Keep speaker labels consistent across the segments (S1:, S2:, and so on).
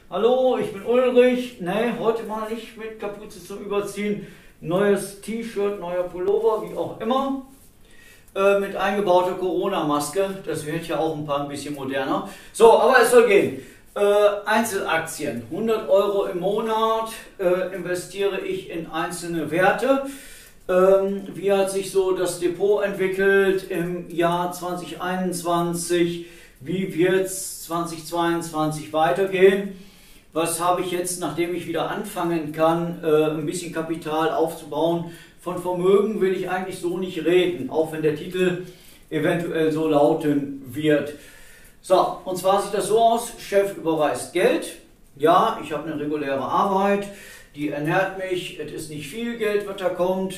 S1: Hallo, ich bin Ulrich. Ne, heute mal nicht mit Kapuze zum Überziehen. Neues T-Shirt, neuer Pullover, wie auch immer. Mit eingebauter Corona-Maske. Das wird ja auch ein bisschen moderner. So, aber es soll gehen. Einzelaktien. 100 Euro im Monat investiere ich in einzelne Werte. Wie hat sich so das Depot entwickelt im Jahr 2021? Wie wird es 2022 weitergehen? Was habe ich jetzt, nachdem ich wieder anfangen kann, ein bisschen Kapital aufzubauen? Von Vermögen will ich eigentlich so nicht reden, auch wenn der Titel eventuell so lauten wird. So, und zwar sieht das so aus: Chef überweist Geld. Ja, ich habe eine reguläre Arbeit, die ernährt mich. Es ist nicht viel Geld, was da kommt.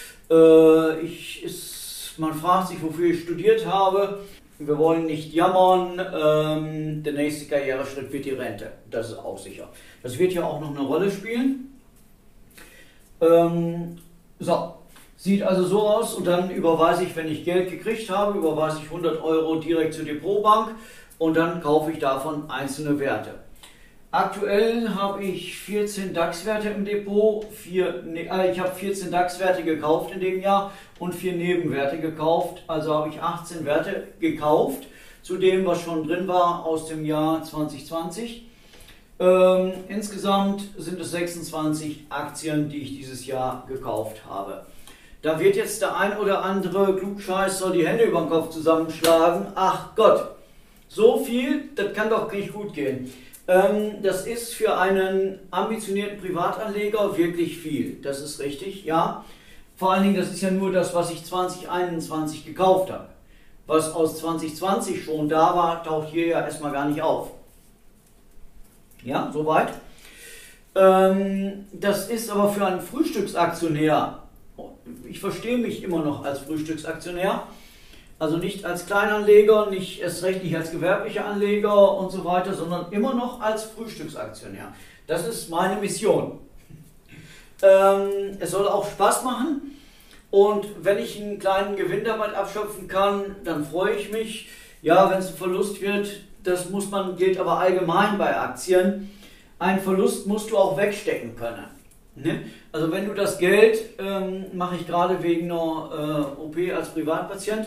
S1: Man fragt sich, wofür ich studiert habe. Wir wollen nicht jammern, der nächste Karriereschritt wird die Rente, das ist auch sicher. Das wird ja auch noch eine Rolle spielen. So, sieht also so aus, und dann überweise ich, wenn ich Geld gekriegt habe, überweise ich 100 Euro direkt zur Depotbank und dann kaufe ich davon einzelne Werte. Aktuell habe ich 14 DAX-Werte im Depot, ich habe 14 DAX-Werte gekauft in dem Jahr und 4 Nebenwerte gekauft, also habe ich 18 Werte gekauft, zu dem, was schon drin war aus dem Jahr 2020. Insgesamt sind es 26 Aktien, die ich dieses Jahr gekauft habe. Da wird jetzt der ein oder andere Klugscheißer die Hände über den Kopf zusammenschlagen. Ach Gott, so viel, das kann doch nicht gut gehen. Das ist für einen ambitionierten Privatanleger wirklich viel. Das ist richtig, ja. Vor allen Dingen, das ist ja nur das, was ich 2021 gekauft habe. Was aus 2020 schon da war, taucht hier ja erstmal gar nicht auf. Ja, soweit. Das ist aber für einen Frühstücksaktionär, ich verstehe mich immer noch als Frühstücksaktionär, also nicht als Kleinanleger, nicht erst recht nicht als gewerblicher Anleger und so weiter, sondern immer noch als Frühstücksaktionär. Das ist meine Mission. Es soll auch Spaß machen, und wenn ich einen kleinen Gewinn damit abschöpfen kann, dann freue ich mich. Ja, wenn es ein Verlust wird, gilt aber allgemein bei Aktien. Einen Verlust musst du auch wegstecken können. Ne? Also wenn du das Geld, mache ich gerade wegen einer OP als Privatpatient,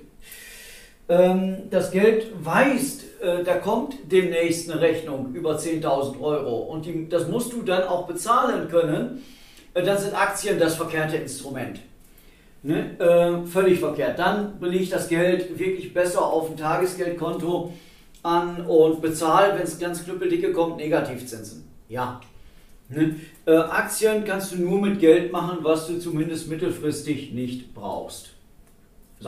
S1: das Geld weißt, da kommt demnächst eine Rechnung über 10.000 Euro und das musst du dann auch bezahlen können, dann sind Aktien das verkehrte Instrument. Ne? Völlig verkehrt. Dann belege ich das Geld wirklich besser auf ein Tagesgeldkonto an und bezahle, wenn es ganz knüppeldicke kommt, Negativzinsen. Ja. Ne? Aktien kannst du nur mit Geld machen, was du zumindest mittelfristig nicht brauchst. So.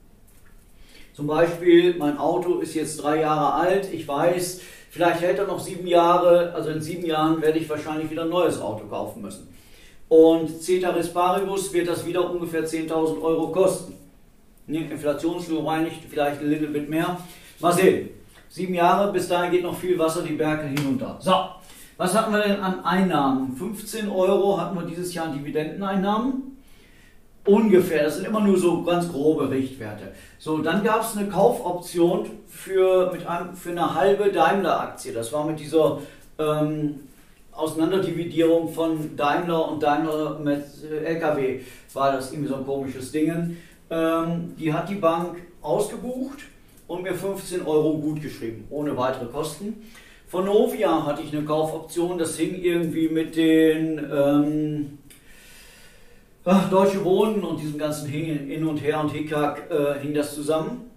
S1: Zum Beispiel, mein Auto ist jetzt 3 Jahre alt, ich weiß, vielleicht hält er noch 7 Jahre, also in 7 Jahren werde ich wahrscheinlich wieder ein neues Auto kaufen müssen. Und Ceteris Paribus wird das wieder ungefähr 10.000 Euro kosten. Inflationsbereinigt vielleicht ein little bit mehr. Mal sehen. 7 Jahre, bis dahin geht noch viel Wasser die Berge hinunter. So, was hatten wir denn an Einnahmen? 15 Euro hatten wir dieses Jahr an Dividendeneinnahmen. Ungefähr, das sind immer nur so ganz grobe Richtwerte. So, dann gab es eine Kaufoption für eine halbe Daimler-Aktie. Das war mit dieser Auseinanderdividierung von Daimler und Daimler mit LKW, war das irgendwie so ein komisches Ding. Die hat die Bank ausgebucht und mir 15 Euro gut geschrieben, ohne weitere Kosten. Von Novia hatte ich eine Kaufoption, das hing irgendwie mit den Deutsche Wohnen und diesem ganzen Hin und Her und Hickhack hing das zusammen.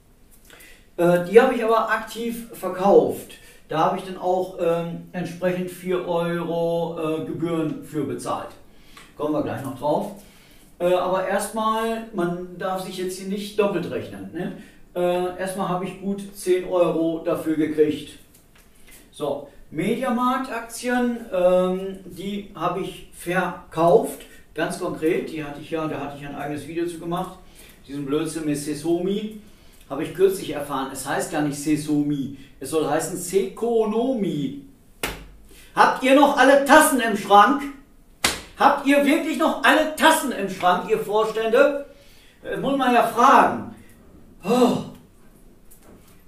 S1: Die habe ich aber aktiv verkauft. Da habe ich dann auch entsprechend 4 Euro Gebühren für bezahlt. Kommen wir gleich noch drauf. Aber erstmal, man darf sich jetzt hier nicht doppelt rechnen. Ne? Erstmal habe ich gut 10 Euro dafür gekriegt. So, Mediamarkt-Aktien, die habe ich verkauft. Ganz konkret, da hatte ich ein eigenes Video zu gemacht. Diesen Blödsinn mit Sesomi habe ich kürzlich erfahren. Es heißt gar nicht Sesomi, es soll heißen Sekonomi. Habt ihr noch alle Tassen im Schrank? Habt ihr wirklich noch alle Tassen im Schrank, ihr Vorstände? Muss man ja fragen. Oh.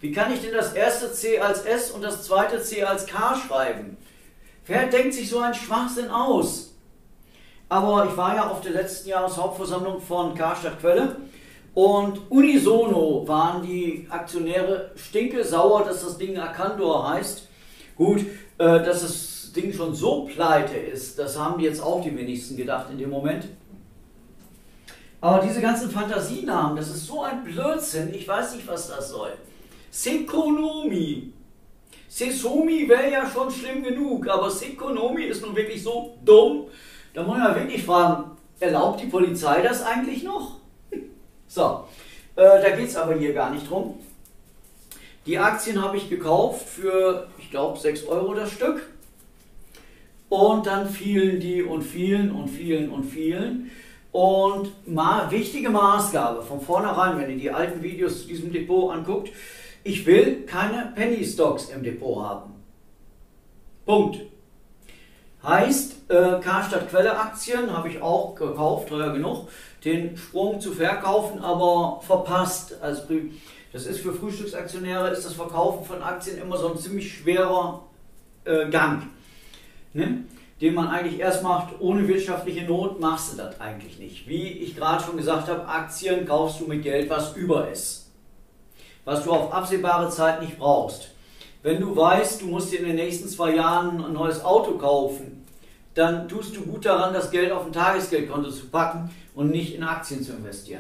S1: Wie kann ich denn das erste C als S und das zweite C als K schreiben? Wer denkt sich so einen Schwachsinn aus? Aber ich war ja auf der letzten Jahreshauptversammlung von Karstadt Quelle und unisono waren die Aktionäre stinkesauer, dass das Ding Arcandor heißt. Gut, dass das Ding schon so pleite ist, das haben jetzt auch die wenigsten gedacht in dem Moment. Aber diese ganzen Fantasienamen, das ist so ein Blödsinn, ich weiß nicht, was das soll. Sekonomi. Sesomi wäre ja schon schlimm genug, aber Sekonomi ist nun wirklich so dumm. Da muss man wirklich fragen, erlaubt die Polizei das eigentlich noch? So, da geht es aber hier gar nicht drum. Die Aktien habe ich gekauft für, ich glaube, 6 Euro das Stück. Und dann fielen die und fielen und fielen und fielen. Und wichtige Maßgabe von vornherein, wenn ihr die alten Videos zu diesem Depot anguckt, ich will keine Penny Stocks im Depot haben. Punkt. Heißt, Karstadt Quelle Aktien habe ich auch gekauft, teuer genug, den Sprung zu verkaufen, aber verpasst. Also das ist für Frühstücksaktionäre, ist das Verkaufen von Aktien immer so ein ziemlich schwerer Gang, ne? Den man eigentlich erst macht, ohne wirtschaftliche Not machst du das eigentlich nicht. Wie ich gerade schon gesagt habe, Aktien kaufst du mit Geld, was über ist. Was du auf absehbare Zeit nicht brauchst. Wenn du weißt, du musst dir in den nächsten 2 Jahren ein neues Auto kaufen, dann tust du gut daran, das Geld auf ein Tagesgeldkonto zu packen und nicht in Aktien zu investieren.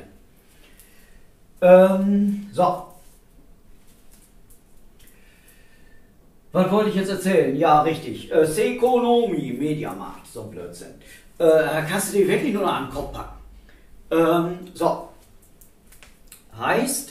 S1: So. Was wollte ich jetzt erzählen? Ja, richtig. Sekonomi, Mediamarkt, so ein Blödsinn. Da kannst du dir wirklich nur noch an den Kopf packen. So. Heißt,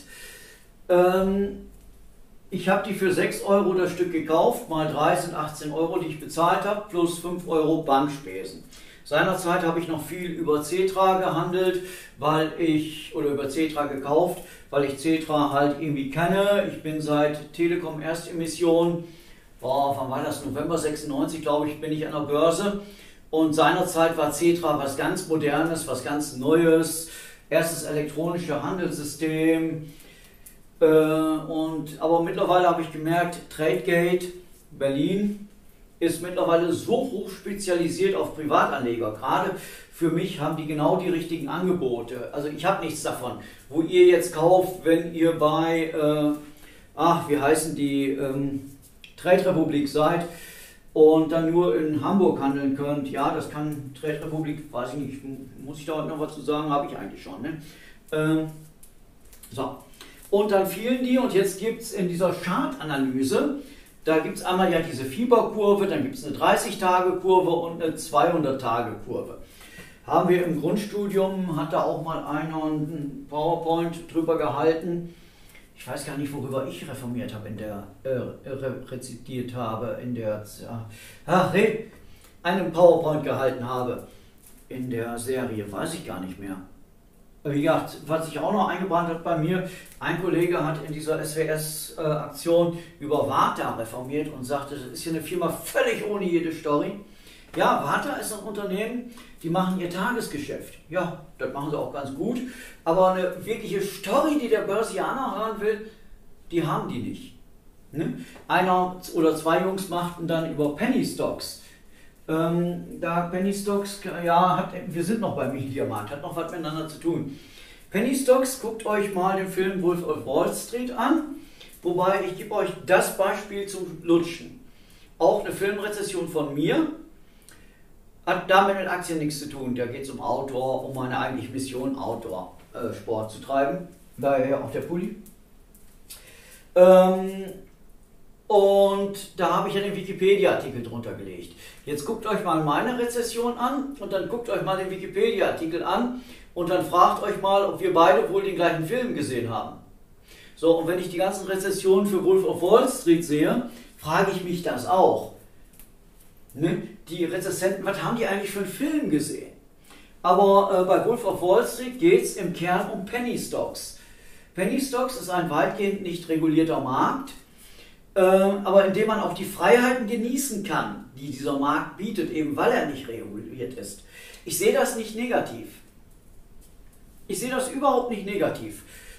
S1: ich habe die für 6 Euro das Stück gekauft, mal 3 sind 18 Euro, die ich bezahlt habe, plus 5 Euro Bankspesen. Seinerzeit habe ich noch viel über Xetra gehandelt, oder über Xetra gekauft, weil ich Xetra halt irgendwie kenne. Ich bin seit Telekom Erstemission, wann war das? November 96, glaube ich, bin ich an der Börse. Und seinerzeit war Xetra was ganz Modernes, was ganz Neues. Erstes elektronisches Handelssystem. Aber mittlerweile habe ich gemerkt, Tradegate Berlin ist mittlerweile so hoch spezialisiert auf Privatanleger. Gerade für mich haben die genau die richtigen Angebote. Also ich habe nichts davon, wo ihr jetzt kauft, wenn ihr bei, wie heißen die, Trade Republic seid und dann nur in Hamburg handeln könnt. Ja, das kann Trade Republic, weiß ich nicht, muss ich da heute noch was zu sagen, habe ich eigentlich schon. Ne? So. Und dann fielen die und jetzt gibt es in dieser Chartanalyse, da gibt es einmal ja diese Fieberkurve, dann gibt es eine 30-Tage-Kurve und eine 200-Tage-Kurve. Haben wir im Grundstudium, hat da auch mal einer einen PowerPoint drüber gehalten. Ich weiß gar nicht, worüber ich reformiert habe, rezitiert habe, einen PowerPoint gehalten habe in der Serie, weiß ich gar nicht mehr. Wie gesagt, was sich auch noch eingebrannt hat bei mir, ein Kollege hat in dieser SWS-Aktion über Varta reformiert und sagte, das ist hier eine Firma völlig ohne jede Story. Ja, Varta ist ein Unternehmen, die machen ihr Tagesgeschäft. Ja, das machen sie auch ganz gut. Aber eine wirkliche Story, die der Börsianer hören will, die haben die nicht. Ne? Einer oder 2 Jungs machten dann über Penny Stocks. Penny Stocks, ja, wir sind noch beim Mediamarkt, hat noch was miteinander zu tun. Penny Stocks, guckt euch mal den Film Wolf of Wall Street an, wobei ich gebe euch das Beispiel zum Lutschen. Auch eine Filmrezession von mir, hat damit mit Aktien nichts zu tun. Da geht es um Outdoor, um meine eigentliche Mission, Outdoor-Sport zu treiben. Daher auch der Pulli. Und da habe ich ja den Wikipedia-Artikel drunter gelegt. Jetzt guckt euch mal meine Rezession an und dann guckt euch mal den Wikipedia-Artikel an und dann fragt euch mal, ob wir beide wohl den gleichen Film gesehen haben. So, und wenn ich die ganzen Rezessionen für Wolf of Wall Street sehe, frage ich mich das auch. Ne? Die Rezessenten, was haben die eigentlich für einen Film gesehen? Aber bei Wolf of Wall Street geht es im Kern um Penny Stocks. Penny Stocks ist ein weitgehend nicht regulierter Markt, aber in dem man auch die Freiheiten genießen kann, die dieser Markt bietet, eben weil er nicht reguliert ist. Ich sehe das nicht negativ. Ich sehe das überhaupt nicht negativ.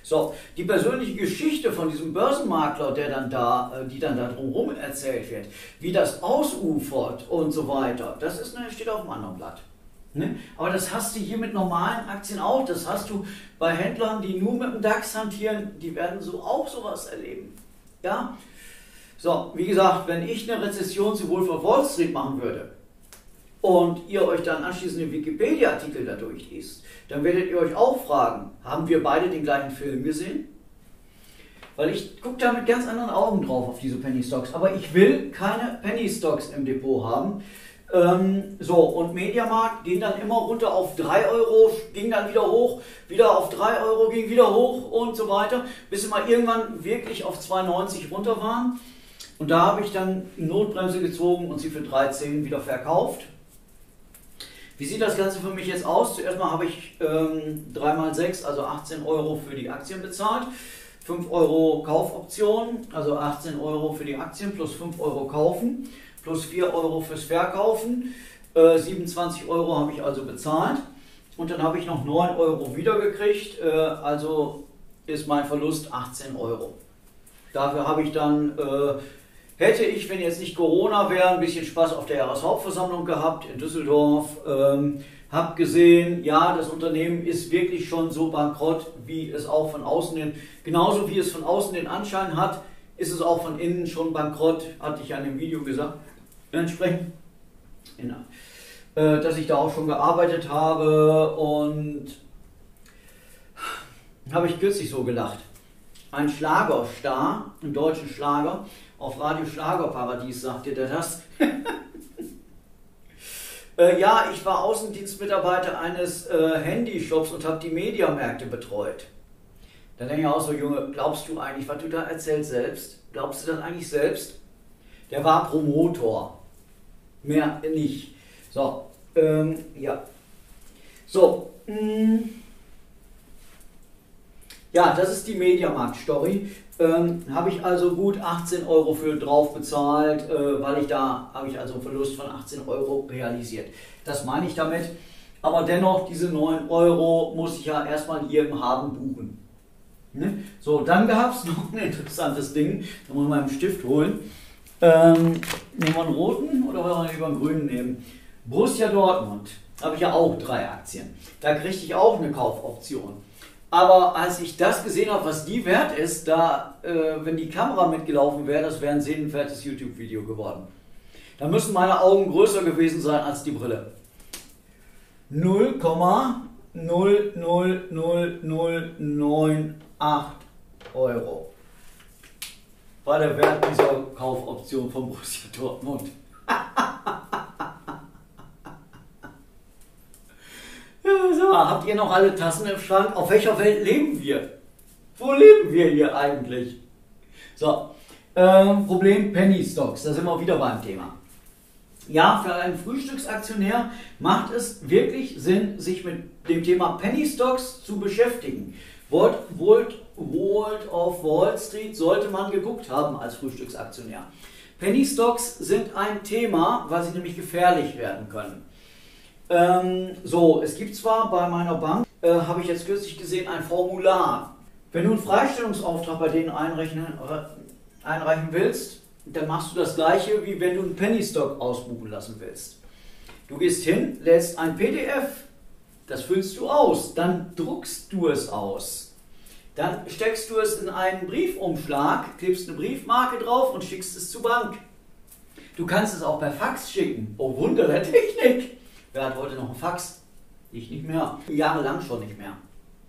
S1: So, die persönliche Geschichte von diesem Börsenmakler, die dann da drumherum erzählt wird, wie das ausufert und so weiter, das steht auf einem anderen Blatt. Ne? Aber das hast du hier mit normalen Aktien auch, das hast du bei Händlern, die nur mit dem DAX hantieren, die werden so auch sowas erleben. Ja? So, wie gesagt, wenn ich eine Rezession sowohl für Wall Street machen würde und ihr euch dann anschließend den Wikipedia-Artikel da durchliest, dann werdet ihr euch auch fragen, haben wir beide den gleichen Film gesehen? Weil ich gucke da mit ganz anderen Augen drauf auf diese Penny Stocks, aber ich will keine Penny Stocks im Depot haben. So, und Mediamarkt ging dann immer runter auf 3 Euro, ging dann wieder hoch, wieder auf 3 Euro, ging wieder hoch und so weiter, bis sie mal irgendwann wirklich auf 2,90 runter waren. Und da habe ich dann Notbremse gezogen und sie für 3,10 wieder verkauft. Wie sieht das Ganze für mich jetzt aus? Zuerst mal habe ich 3 mal 6, also 18 Euro für die Aktien bezahlt. 5 Euro Kaufoption, also 18 Euro für die Aktien plus 5 Euro kaufen. Plus 4 Euro fürs Verkaufen, 27 Euro habe ich also bezahlt und dann habe ich noch 9 Euro wiedergekriegt, also ist mein Verlust 18 Euro. Dafür habe ich dann, hätte ich, wenn jetzt nicht Corona wäre, ein bisschen Spaß auf der Jahreshauptversammlung gehabt in Düsseldorf, habe gesehen, ja, das Unternehmen ist wirklich schon so bankrott, wie es auch von außen, genauso wie es von außen den Anschein hat, ist es auch von innen schon bankrott, hatte ich ja in dem Video gesagt. Entsprechend, dass ich da auch schon gearbeitet habe und habe ich kürzlich so gelacht. Ein Schlagerstar, einen deutschen Schlager, auf Radio Schlagerparadies sagte der das. Ja, ich war Außendienstmitarbeiter eines Handyshops und habe die Mediamärkte betreut. Da denke ich auch so, Junge, glaubst du eigentlich, was du da erzählst selbst? Glaubst du das eigentlich selbst? Der war Promotor. Mehr nicht. So, ja. So, ja, das ist die Mediamarkt-Story. Habe ich also gut 18 Euro für drauf bezahlt, weil habe ich also einen Verlust von 18 Euro realisiert. Das meine ich damit. Aber dennoch, diese 9 Euro muss ich ja erstmal hier im Haben buchen. Ne? So, dann gab es noch ein interessantes Ding. Da muss man mal einen Stift holen. Nehmen wir einen roten oder wollen wir lieber einen grünen nehmen? Borussia Dortmund, habe ich ja auch 3 Aktien. Da kriegte ich auch eine Kaufoption. Aber als ich das gesehen habe, was die wert ist, wenn die Kamera mitgelaufen wäre, das wäre ein sehenswertes YouTube-Video geworden. Da müssen meine Augen größer gewesen sein als die Brille. 0,00098 Euro war der Wert dieser Kaufoption von Borussia Dortmund. Ja, so, habt ihr noch alle Tassen im Schrank? Auf welcher Welt leben wir? Wo leben wir hier eigentlich? So, Problem Penny Stocks, da sind wir wieder beim Thema. Ja, für einen Frühstücksaktionär macht es wirklich Sinn, sich mit dem Thema Penny Stocks zu beschäftigen. Wolf of Wall Street sollte man geguckt haben als Frühstücksaktionär. Penny Stocks sind ein Thema, weil sie nämlich gefährlich werden können. So, es gibt zwar bei meiner Bank, habe ich jetzt kürzlich gesehen, ein Formular. Wenn du einen Freistellungsauftrag bei denen einreichen willst, dann machst du das gleiche, wie wenn du einen Penny Stock ausbuchen lassen willst. Du gehst hin, lädst ein PDF, das füllst du aus, dann druckst du es aus. Dann steckst du es in einen Briefumschlag, klebst eine Briefmarke drauf und schickst es zur Bank. Du kannst es auch per Fax schicken. Oh, Wunder der Technik! Wer hat heute noch einen Fax? Ich nicht mehr. Jahrelang schon nicht mehr.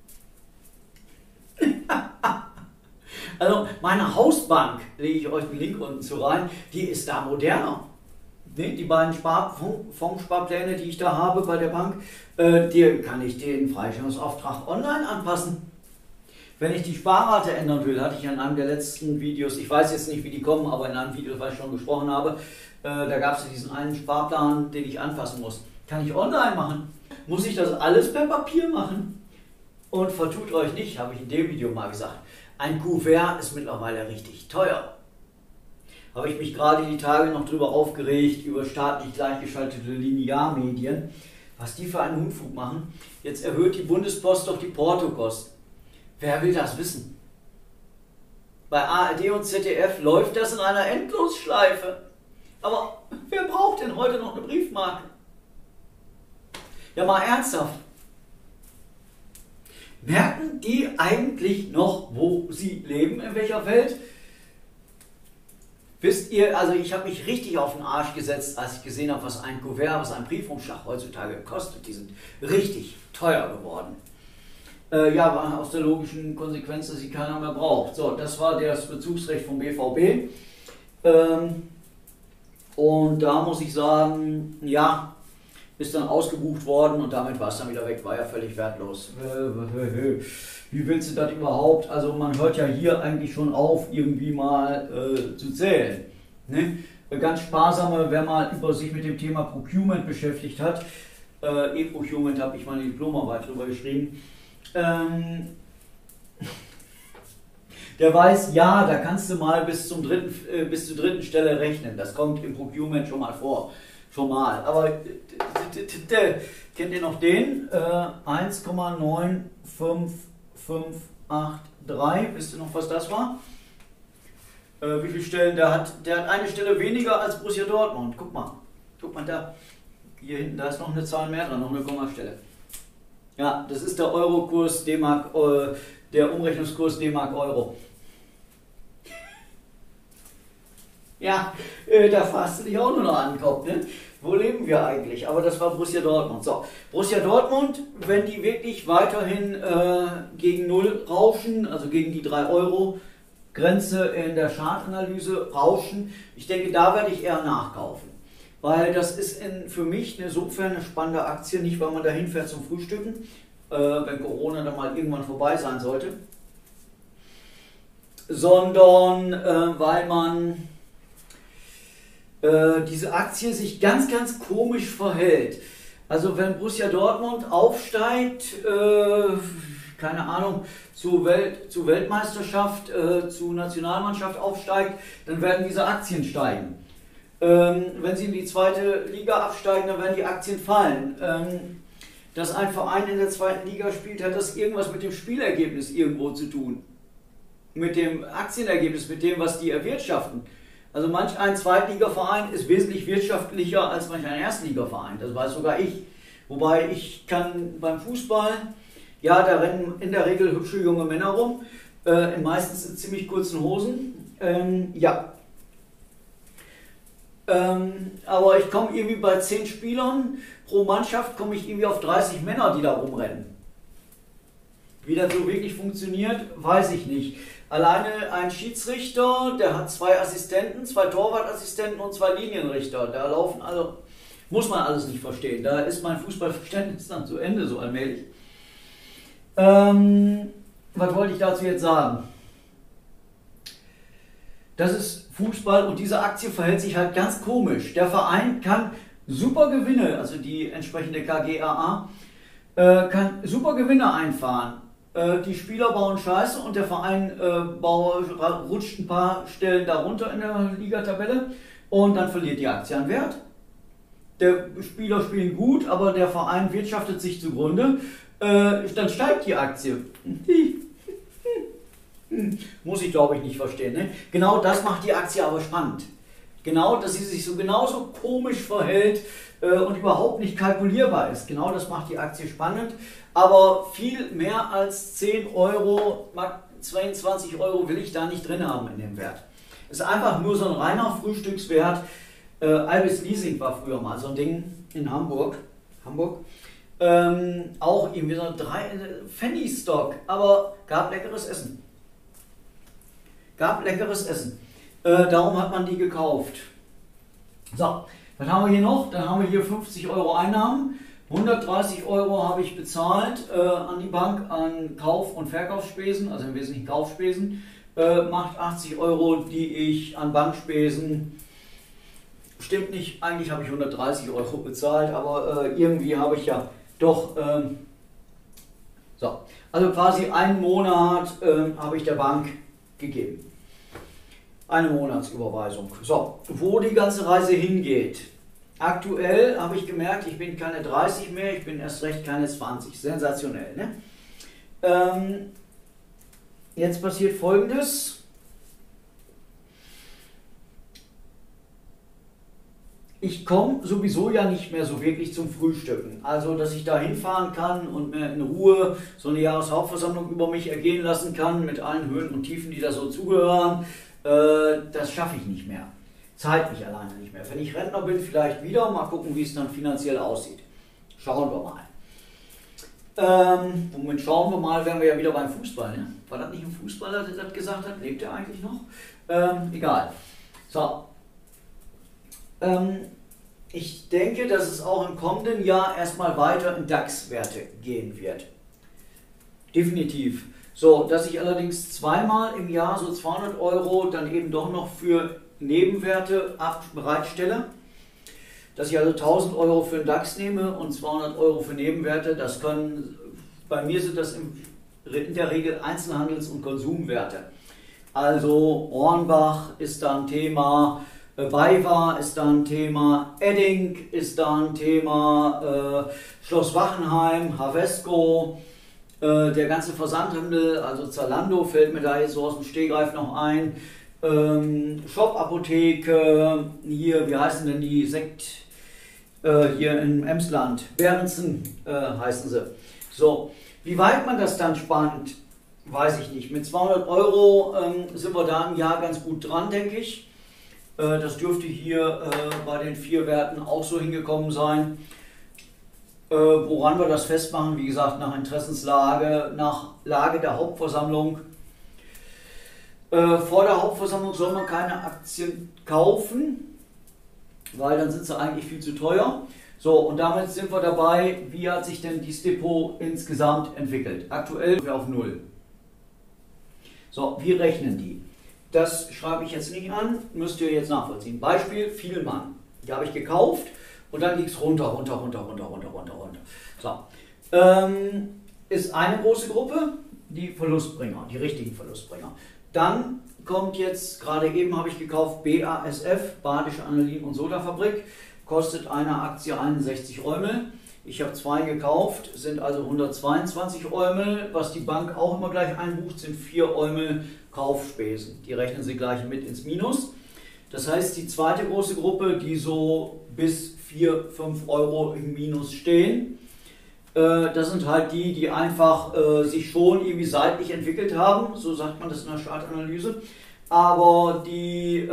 S1: Also meine Hausbank, lege ich euch den Link unten zu rein, die ist da moderner. Die beiden Fondssparpläne, die ich da habe bei der Bank, die kann ich den Freistellungsauftrag online anpassen. Wenn ich die Sparrate ändern will, hatte ich in einem der letzten Videos, ich weiß jetzt nicht, wie die kommen, aber in einem Video, was ich schon gesprochen habe, da gab es ja diesen einen Sparplan, den ich anpassen muss. Kann ich online machen? Muss ich das alles per Papier machen? Und vertut euch nicht, habe ich in dem Video mal gesagt, ein Kuvert ist mittlerweile richtig teuer. Habe ich mich gerade die Tage noch drüber aufgeregt, über staatlich gleichgeschaltete Linearmedien, was die für einen Unfug machen. Jetzt erhöht die Bundespost doch die Portokosten. Wer will das wissen? Bei ARD und ZDF läuft das in einer Endlosschleife. Aber wer braucht denn heute noch eine Briefmarke? Ja, mal ernsthaft. Merken die eigentlich noch, wo sie leben, in welcher Welt? Wisst ihr, also ich habe mich richtig auf den Arsch gesetzt, als ich gesehen habe, was ein Kuvert, was ein Briefumschlag heutzutage kostet. Die sind richtig teuer geworden. Ja, war aus der logischen Konsequenz, dass sie keiner mehr braucht. So, das war das Bezugsrecht vom BVB. Und da muss ich sagen, ja, ist dann ausgebucht worden und damit war es dann wieder weg, war ja völlig wertlos. Wie willst du das überhaupt? Also man hört ja hier eigentlich schon auf, irgendwie mal zu zählen. Ne? Ganz sparsame, wer mal über sich mit dem Thema Procurement beschäftigt hat, E-Procurement habe ich meine Diplomarbeit drüber geschrieben, der weiß, ja, da kannst du mal bis zur dritten Stelle rechnen. Das kommt im Procurement schon mal vor. Schon mal. Aber kennt ihr noch den? 1,95583. Wisst ihr noch, was das war? Wie viele Stellen der hat? Der hat eine Stelle weniger als Borussia Dortmund. Guck mal da. Hier hinten, da ist noch eine Zahl mehr dran, noch eine Kommastelle. Ja, das ist der Eurokurs D-Mark, der Umrechnungskurs D-Mark-Euro. Ja, da fasst du dich auch nur noch an den Kopf, ne? Wo leben wir eigentlich? Aber das war Borussia Dortmund. So, Borussia Dortmund, wenn die wirklich weiterhin gegen Null rauschen, also gegen die 3-Euro-Grenze in der Chartanalyse rauschen, ich denke, da werde ich eher nachkaufen. Weil das ist für mich insofern eine spannende Aktie, nicht weil man da hinfährt zum Frühstücken, wenn Corona dann mal irgendwann vorbei sein sollte, sondern weil man diese Aktie sich ganz, ganz komisch verhält. Also wenn Borussia Dortmund aufsteigt, keine Ahnung, zu Weltmeisterschaft, zu Nationalmannschaft aufsteigt, dann werden diese Aktien steigen. Wenn sie in die zweite Liga absteigen, dann werden die Aktien fallen. Dass ein Verein in der zweiten Liga spielt, hat das irgendwas mit dem Spielergebnis irgendwo zu tun. Mit dem Aktienergebnis, mit dem, was die erwirtschaften. Also manch ein Zweitligaverein ist wesentlich wirtschaftlicher als manch ein Erstligaverein. Das weiß sogar ich. Wobei ich kann beim Fußball, ja, da rennen in der Regel hübsche junge Männer rum, meistens in ziemlich kurzen Hosen. Ja. Aber ich komme irgendwie bei 10 Spielern pro Mannschaft, komme ich irgendwie auf 30 Männer, die da rumrennen. Wie das so wirklich funktioniert, weiß ich nicht. Alleine ein Schiedsrichter, der hat 2 Assistenten, 2 Torwartassistenten und 2 Linienrichter. Da laufen also, muss man alles nicht verstehen. Da ist mein Fußballverständnis dann zu Ende, so allmählich. Was wollte ich dazu jetzt sagen? Das ist Fußball und diese Aktie verhält sich halt ganz komisch. Der Verein kann super Gewinne, also die entsprechende KGaA, kann super Gewinne einfahren. Die Spieler bauen Scheiße und der Verein rutscht ein paar Stellen darunter in der Ligatabelle und dann verliert die Aktie an Wert. Der Spieler spielt gut, aber der Verein wirtschaftet sich zugrunde, dann steigt die Aktie. Muss ich, glaube ich, nicht verstehen. Ne? Genau das macht die Aktie aber spannend. Genau, dass sie sich so genauso komisch verhält und überhaupt nicht kalkulierbar ist. Genau das macht die Aktie spannend. Aber viel mehr als 10 Euro, 22 Euro will ich da nicht drin haben in dem Wert. Ist einfach nur so ein reiner Frühstückswert. Albis Leasing war früher mal so ein Ding in Hamburg. Auch irgendwie so ein Penny-Stock, aber gab leckeres Essen. Darum hat man die gekauft. So, was haben wir hier noch? Dann haben wir hier 50 Euro Einnahmen. 130 Euro habe ich bezahlt an die Bank an Kauf- und Verkaufsspesen, also im Wesentlichen Kaufspesen. Macht 80 Euro, die ich an Bankspesen, stimmt nicht, eigentlich habe ich 130 Euro bezahlt, aber irgendwie habe ich ja doch, so, also quasi einen Monat habe ich der Bank gegeben. Eine Monatsüberweisung. So, wo die ganze Reise hingeht. Aktuell habe ich gemerkt, ich bin keine 30 mehr, ich bin erst recht keine 20. Sensationell, ne? jetzt passiert Folgendes. Ich komme sowieso ja nicht mehr so wirklich zum Frühstücken. Also, dass ich da hinfahren kann und mir in Ruhe so eine Jahreshauptversammlung über mich ergehen lassen kann, mit allen Höhen und Tiefen, die da so zugehören, das schaffe ich nicht mehr. Zeitlich alleine nicht mehr. Wenn ich Rentner bin, vielleicht wieder. Mal gucken, wie es dann finanziell aussieht. Schauen wir mal. Womit schauen wir mal, wären wir ja wieder beim Fußball. Ne? War das nicht ein Fußballer, der das gesagt hat? Lebt er eigentlich noch? Egal. So. Ich denke, dass es auch im kommenden Jahr erstmal weiter in DAX-Werte gehen wird. Definitiv. So, dass ich allerdings zweimal im Jahr so 200 Euro dann eben doch noch für Nebenwerte bereitstelle. Dass ich also 1000 Euro für den DAX nehme und 200 Euro für Nebenwerte. Das können, bei mir sind das in der Regel Einzelhandels- und Konsumwerte. Also Hornbach ist da ein Thema. BayWa ist da ein Thema, Edding ist da ein Thema, Schloss Wachenheim, Havesco, der ganze Versandhandel, also Zalando fällt mir da jetzt so aus dem Stegreif noch ein, Shop Apotheke, hier, wie heißen denn die hier im Emsland, Behrensen heißen sie. So, wie weit man das dann spannt, weiß ich nicht. Mit 200 Euro sind wir da im Jahr ganz gut dran, denke ich. Das dürfte hier bei den 4 Werten auch so hingekommen sein. Woran wir das festmachen, wie gesagt, nach Interessenslage, nach Lage der Hauptversammlung. Vor der Hauptversammlung soll man keine Aktien kaufen, weil dann sind sie eigentlich viel zu teuer. So, und damit sind wir dabei, wie hat sich denn dieses Depot insgesamt entwickelt. Aktuell sind wir auf 0. So, wie rechnen die? Das schreibe ich jetzt nicht an, müsst ihr jetzt nachvollziehen. Beispiel Vielmann. Die habe ich gekauft und dann ging es runter. So. Ist eine große Gruppe, die Verlustbringer, die richtigen Verlustbringer. Dann kommt jetzt, gerade eben habe ich gekauft, BASF, Badische Anilin- und Sodafabrik, kostet eine Aktie 61 Eumel. Ich habe 2 gekauft, sind also 122 Eumel. Was die Bank auch immer gleich einbucht, sind 4 Eumel Kaufspesen. Die rechnen sie gleich mit ins Minus. Das heißt, die zweite große Gruppe, die so bis 4, 5 Euro im Minus stehen, das sind halt die, die einfach sich schon irgendwie seitlich entwickelt haben, so sagt man das in der Chartanalyse, aber die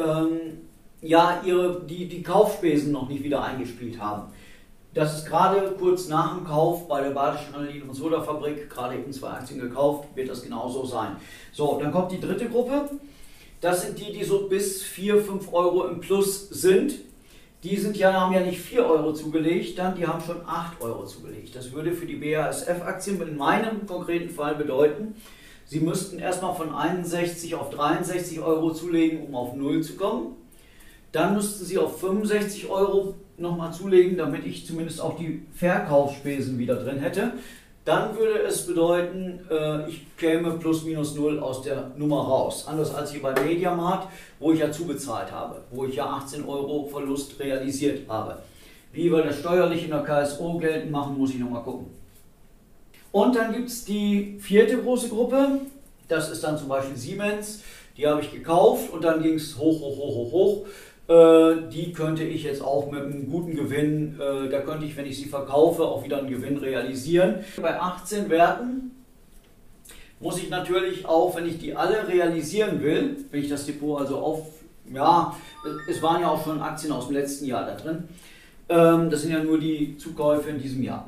S1: die Kaufspesen noch nicht wieder eingespielt haben. Das ist gerade kurz nach dem Kauf bei der Badischen Anilin- und Sodafabrik, gerade eben 2 Aktien gekauft, wird das genauso sein. So, dann kommt die dritte Gruppe. Das sind die, die so bis 4, 5 Euro im Plus sind. Die haben ja nicht 4 Euro zugelegt, die haben schon 8 Euro zugelegt. Das würde für die BASF-Aktien in meinem konkreten Fall bedeuten, sie müssten erstmal von 61 auf 63 Euro zulegen, um auf 0 zu kommen. Dann müssten sie auf 65 Euro nochmal zulegen, damit ich zumindest auch die Verkaufsspesen wieder drin hätte. Dann würde es bedeuten, ich käme plus minus 0 aus der Nummer raus. Anders als hier bei Mediamarkt, wo ich ja zubezahlt habe, wo ich ja 18 Euro Verlust realisiert habe. Wie wir das steuerlich in der KSO geltend machen, muss ich nochmal gucken. Und dann gibt es die vierte große Gruppe, das ist dann zum Beispiel Siemens, die habe ich gekauft und dann ging es hoch. Die könnte ich jetzt auch mit einem guten Gewinn, da könnte ich, wenn ich sie verkaufe, auch wieder einen Gewinn realisieren. Bei 18 Werten muss ich natürlich auch, wenn ich die alle realisieren will, wenn ich das Depot also es waren ja auch schon Aktien aus dem letzten Jahr da drin, das sind ja nur die Zukäufe in diesem Jahr.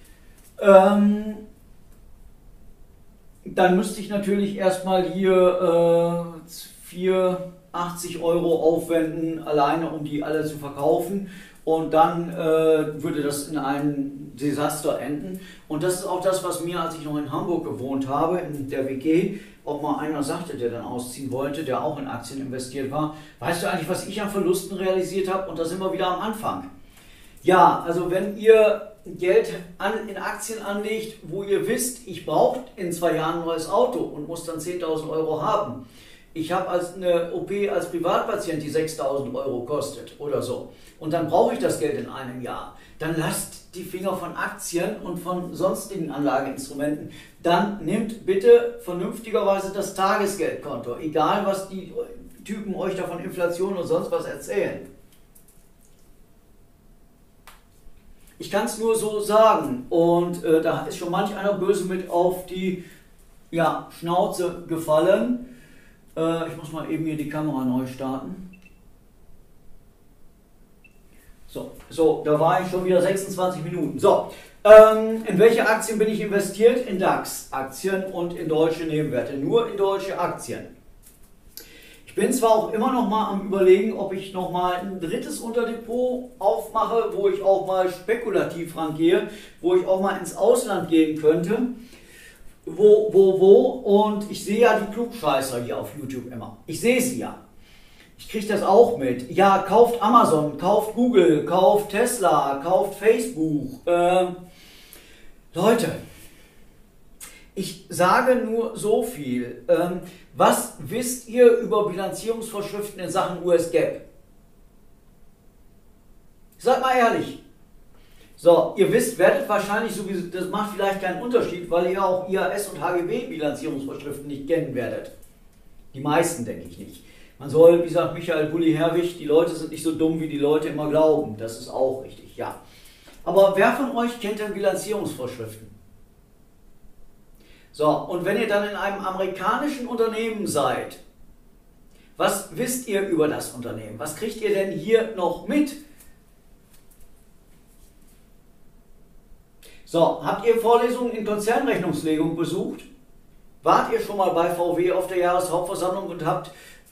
S1: Dann müsste ich natürlich erstmal hier 80 Euro aufwenden, alleine um die alle zu verkaufen, und dann würde das in einem Desaster enden. Und das ist auch das, was mir, als ich noch in Hamburg gewohnt habe, in der WG, auch mal einer sagte, der dann ausziehen wollte, der auch in Aktien investiert war: Weißt du eigentlich, was ich an Verlusten realisiert habe? Und da sind wir wieder am Anfang. Ja, also wenn ihr Geld in Aktien anlegt, wo ihr wisst, ich brauche in 2 Jahren ein neues Auto und muss dann 10.000 Euro haben, Ich habe als eine OP als Privatpatient, die 6.000 Euro kostet oder so. Und dann brauche ich das Geld in einem Jahr. Dann lasst die Finger von Aktien und von sonstigen Anlageinstrumenten. Dann nehmt bitte vernünftigerweise das Tagesgeldkonto. Egal, was die Typen euch da von Inflation und sonst was erzählen. Ich kann es nur so sagen. Und da ist schon manch einer böse mit auf die Schnauze gefallen. Ich muss mal eben hier die Kamera neu starten. So, da war ich schon wieder 26 Minuten. So, in welche Aktien bin ich investiert? In DAX-Aktien und in deutsche Nebenwerte. Nur in deutsche Aktien. Ich bin zwar auch immer noch mal am Überlegen, ob ich noch mal ein drittes Unterdepot aufmache, wo ich auch mal spekulativ rangehe, wo ich auch mal ins Ausland gehen könnte. Und ich sehe ja die Klugscheißer hier auf YouTube immer. Ich sehe sie ja. Ich kriege das auch mit. Ja, kauft Amazon, kauft Google, kauft Tesla, kauft Facebook. Leute, ich sage nur so viel. Was wisst ihr über Bilanzierungsvorschriften in Sachen US-GAAP? Seid mal ehrlich. So, ihr werdet wahrscheinlich sowieso, das macht vielleicht keinen Unterschied, weil ihr auch IAS und HGB-Bilanzierungsvorschriften nicht kennen werdet. Die meisten, denke ich nicht. Man soll, wie sagt Michael Bulli-Herwig, die Leute sind nicht so dumm, wie die Leute immer glauben. Das ist auch richtig, ja. Aber wer von euch kennt denn Bilanzierungsvorschriften? So, und wenn ihr dann in einem amerikanischen Unternehmen seid, was wisst ihr über das Unternehmen? Was kriegt ihr denn hier noch mit? So, habt ihr Vorlesungen in Konzernrechnungslegung besucht? Wart ihr schon mal bei VW auf der Jahreshauptversammlung und habt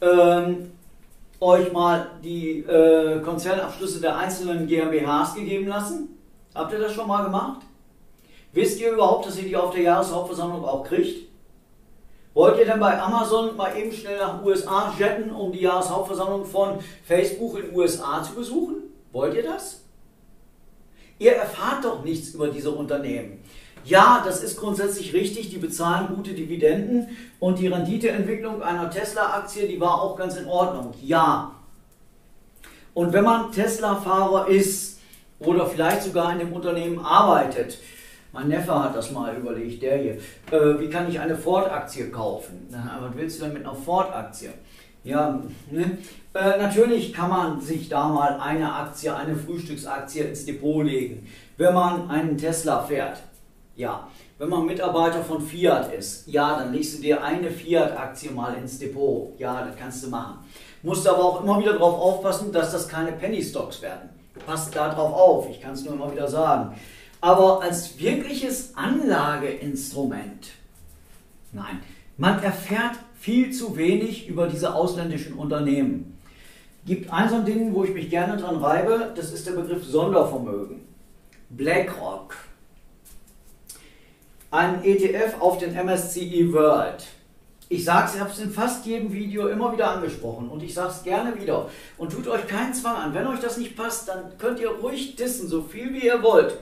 S1: euch mal die Konzernabschlüsse der einzelnen GmbHs gegeben lassen? Habt ihr das schon mal gemacht? Wisst ihr überhaupt, dass ihr die auf der Jahreshauptversammlung auch kriegt? Wollt ihr denn bei Amazon mal eben schnell nach USA jetten, um die Jahreshauptversammlung von Facebook in den USA zu besuchen? Wollt ihr das? Ihr erfahrt doch nichts über diese Unternehmen. Ja, das ist grundsätzlich richtig, die bezahlen gute Dividenden und die Renditeentwicklung einer Tesla-Aktie, die war auch ganz in Ordnung. Ja. Und wenn man Tesla-Fahrer ist oder vielleicht sogar in dem Unternehmen arbeitet, mein Neffe hat das mal überlegt, der hier, wie kann ich eine Ford-Aktie kaufen? Na, was willst du denn mit einer Ford-Aktie? Ja, ne? Natürlich kann man sich da mal eine Aktie, eine Frühstücksaktie ins Depot legen, wenn man einen Tesla fährt. Ja, wenn man Mitarbeiter von Fiat ist, ja, dann legst du dir eine Fiat-Aktie mal ins Depot. Ja, das kannst du machen. Musst aber auch immer wieder darauf aufpassen, dass das keine Penny-Stocks werden. Passt da drauf auf, ich kann es nur immer wieder sagen. Aber als wirkliches Anlageinstrument, nein, man erfährt viel zu wenig über diese ausländischen Unternehmen. Gibt ein so ein Ding, wo ich mich gerne dran reibe, das ist der Begriff Sondervermögen. BlackRock. Ein ETF auf den MSCI World. Ich sage es, ich habe es in fast jedem Video immer wieder angesprochen und ich sage es gerne wieder. Und tut euch keinen Zwang an. Wenn euch das nicht passt, dann könnt ihr ruhig dissen, so viel wie ihr wollt.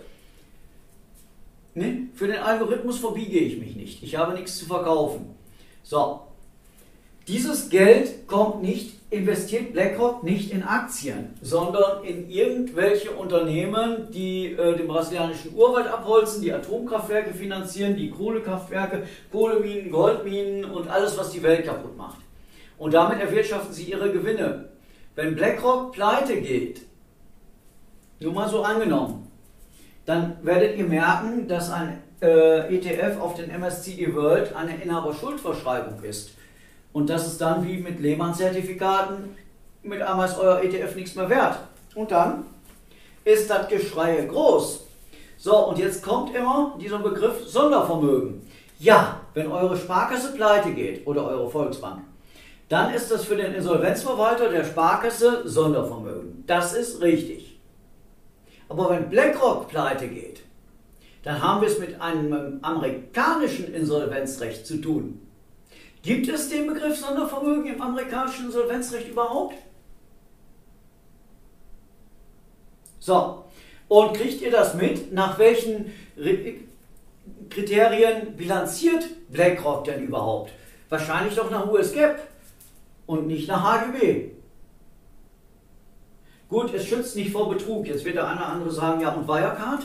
S1: Ne? Für den Algorithmus verbiege ich mich nicht. Ich habe nichts zu verkaufen. So. Dieses Geld kommt nicht, investiert BlackRock nicht in Aktien, sondern in irgendwelche Unternehmen, die den brasilianischen Urwald abholzen, die Atomkraftwerke finanzieren, die Kohlekraftwerke, Kohleminen, Goldminen und alles, was die Welt kaputt macht. Und damit erwirtschaften sie ihre Gewinne. Wenn BlackRock pleite geht, nur mal so angenommen, dann werdet ihr merken, dass ein ETF auf den MSCI World eine Inhaberschuldverschreibung ist. Und das ist dann wie mit Lehmann-Zertifikaten, mit einmal ist euer ETF nichts mehr wert. Und dann ist das Geschrei groß. So, und jetzt kommt immer dieser Begriff Sondervermögen. Ja, wenn eure Sparkasse pleite geht oder eure Volksbank, dann ist das für den Insolvenzverwalter der Sparkasse Sondervermögen. Das ist richtig. Aber wenn BlackRock pleite geht, dann haben wir es mit einem amerikanischen Insolvenzrecht zu tun. Gibt es den Begriff Sondervermögen im amerikanischen Insolvenzrecht überhaupt? So, und kriegt ihr das mit? Nach welchen Kriterien bilanziert BlackRock denn überhaupt? Wahrscheinlich doch nach US-GAAP. und nicht nach HGB. Gut, es schützt nicht vor Betrug. Jetzt wird der eine oder andere sagen, ja, und Wirecard?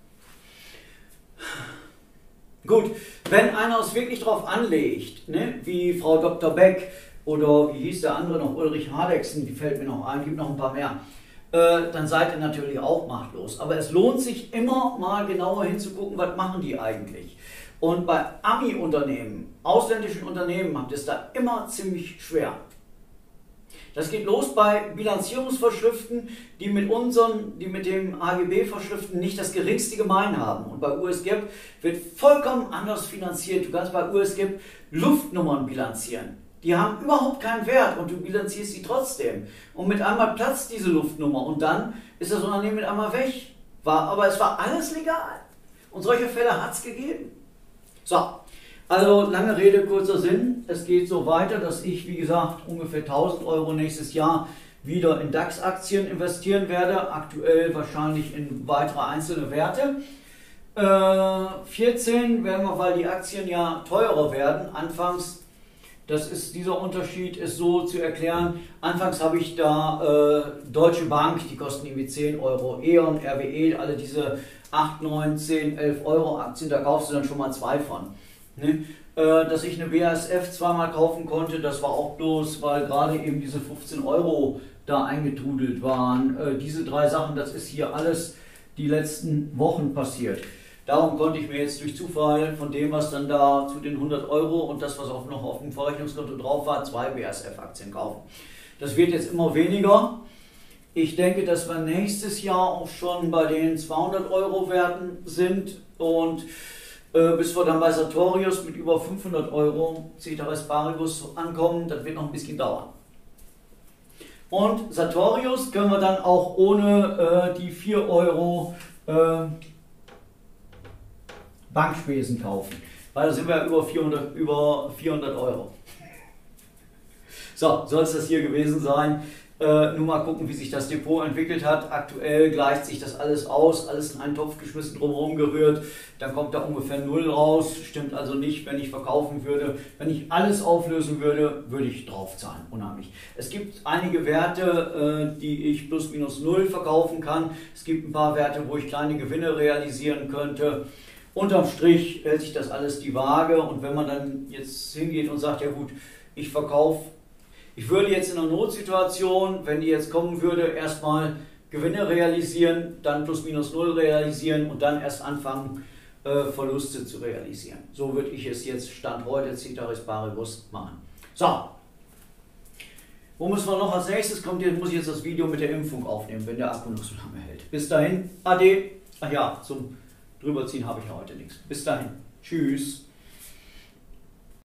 S1: Gut, wenn einer es wirklich drauf anlegt, ne, wie Frau Dr. Beck oder wie hieß der andere noch, Ulrich Hardexen, die fällt mir noch ein, gibt noch ein paar mehr, dann seid ihr natürlich auch machtlos. Aber es lohnt sich immer mal genauer hinzugucken, was machen die eigentlich. Und bei Ami-Unternehmen, ausländischen Unternehmen, habt ihr es da immer ziemlich schwer. Das geht los bei Bilanzierungsvorschriften, die mit dem AGB-Vorschriften nicht das geringste gemein haben. Und bei US-GAAP wird vollkommen anders finanziert. Du kannst bei US-GAAP Luftnummern bilanzieren. Die haben überhaupt keinen Wert und du bilanzierst sie trotzdem. Und mit einmal platzt diese Luftnummer und dann ist das Unternehmen mit einmal weg. Aber es war alles legal. Und solche Fälle hat es gegeben. So. Also lange Rede, kurzer Sinn, es geht so weiter, dass ich, wie gesagt, ungefähr 1000 Euro nächstes Jahr wieder in DAX-Aktien investieren werde, aktuell wahrscheinlich in weitere einzelne Werte. 14 werden wir, weil die Aktien ja teurer werden, anfangs, dieser Unterschied ist so zu erklären, anfangs habe ich da Deutsche Bank, die kosten irgendwie 10 Euro, E.ON, RWE, alle diese 8, 9, 10, 11 Euro Aktien, da kaufst du dann schon mal 2 von. Ne? Dass ich eine BASF zweimal kaufen konnte, das war auch bloß, weil gerade eben diese 15 Euro da eingetrudelt waren. Diese 3 Sachen, das ist hier alles die letzten Wochen passiert. Darum konnte ich mir jetzt durch Zufall von dem, was dann da zu den 100 Euro und das, was auch noch auf dem Verrechnungskonto drauf war, 2 BASF-Aktien kaufen. Das wird jetzt immer weniger. Ich denke, dass wir nächstes Jahr auch schon bei den 200 Euro Werten sind und bis wir dann bei Sartorius mit über 500 Euro Ceteris Paribus ankommen, das wird noch ein bisschen dauern. Und Sartorius können wir dann auch ohne die 4 Euro Bankspesen kaufen, weil da sind wir über 400 Euro. So, soll es das hier gewesen sein. Nur mal gucken, wie sich das Depot entwickelt hat. Aktuell gleicht sich das alles aus, alles in einen Topf geschmissen, drumherum gerührt. Dann kommt da ungefähr 0 raus. Stimmt also nicht, wenn ich verkaufen würde. Wenn ich alles auflösen würde, würde ich draufzahlen. Unheimlich. Es gibt einige Werte, die ich plus minus 0 verkaufen kann. Es gibt ein paar Werte, wo ich kleine Gewinne realisieren könnte. Unterm Strich hält sich das alles die Waage. Und wenn man dann jetzt hingeht und sagt, ja gut, ich verkaufe, ich würde jetzt in einer Notsituation, wenn die jetzt kommen würde, erstmal Gewinne realisieren, dann plus minus 0 realisieren und dann erst anfangen, Verluste zu realisieren. So würde ich es jetzt Stand heute, Ceteris Paribus, machen. So, wo müssen wir noch als nächstes? Muss ich jetzt das Video mit der Impfung aufnehmen, wenn der Akku noch so lange hält. Bis dahin, Ade. Ach ja, zum Drüberziehen habe ich ja heute nichts. Bis dahin, tschüss.